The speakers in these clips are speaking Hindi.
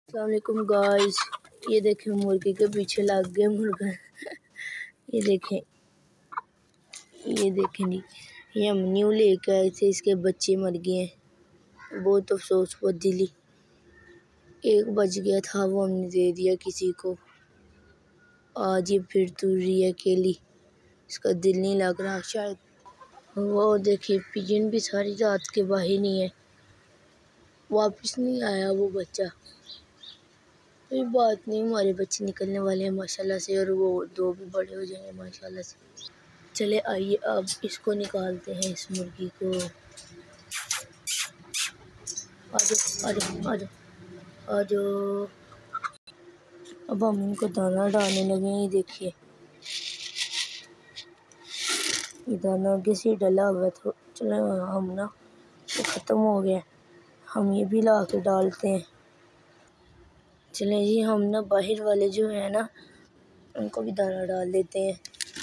अस्सलामुअलैकुम गाइस, ये देखें मुर्गी के पीछे लग गया मुर्गा। ये देखें नहीं, ये हम न्यू लेके आए थे, इसके बच्चे मर गए हैं। बहुत अफसोस हुआ दिली। एक बच गया था, वो हमने दे दिया किसी को। आज ये फिर तुर रही है अकेली, इसका दिल नहीं लग रहा शायद। वो देखिए पिजन भी सारी रात के बाहर नहीं है, वापस नहीं आया वो बच्चा। कोई बात नहीं, हमारे बच्चे निकलने वाले हैं माशाल्लाह से, और वो 2 भी बड़े हो जाएंगे माशाल्लाह से। चले आइए अब इसको निकालते हैं, इस मुर्गी को। आ जाओ। अब हम इनको दाना डालने लगे। ये देखिए, ये दाना आगे से डला हुआ था। चलो हम ना, ये ख़त्म हो गया, हम ये भी ला के डालते हैं। चलें जी, हम ना बाहर वाले जो है ना, उनको भी दाना डाल देते हैं।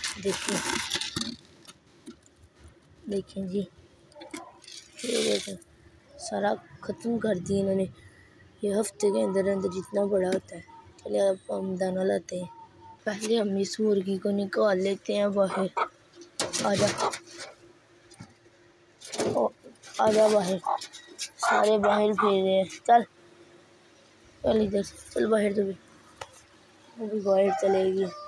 देखें जी, ये देखें सारा ख़त्म कर दिया इन्होंने। ये हफ्ते के अंदर अंदर जितना बड़ा होता है। चलिए अब हम दाना लाते हैं। पहले हम इस मुर्गी को निकाल लेते हैं बाहर। आजा बाहर, सारे बाहर फिर रहे हैं। चल इधर, चल बाहर। तो भी वो भी बाहर चलेगी।